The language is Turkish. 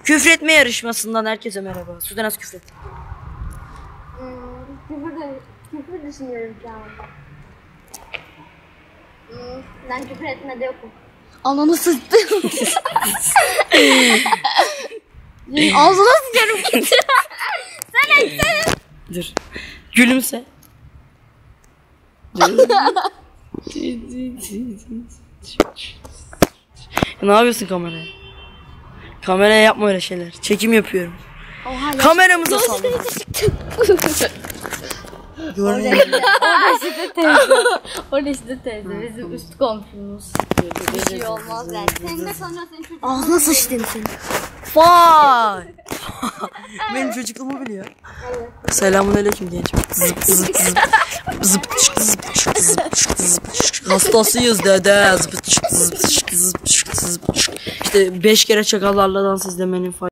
Küfretme yarışmasından herkese merhaba. Sudan az küfret. Küfür düşünüyorum şu an. Ben küfür etmede yokum. Ananı sıçtı. Ağzına sıçarım git. Sen etsene. Dur. Gülümse. Ne yapıyorsun kameraya? Kameraya yapma öyle şeyler. Çekim yapıyorum. Oha, Kameramıza sallıyor. Görmüyor musun? Orada işte teyze bizim üst komşumuz. Bir şey olmaz yani. Sen de sonra senin çocuğun. Ağzına sıçtım seni. Vay. Benim çocukluğumu biliyor. Selamünaleyküm gençim. Zıp zıp zıp. Zıp çık zıp çık zıp çık zıp çık. Hastasıyız dede. Zıp çık zıp çık zıp çık zıp çık. İşte 5 kere çakallarla dans izlemenin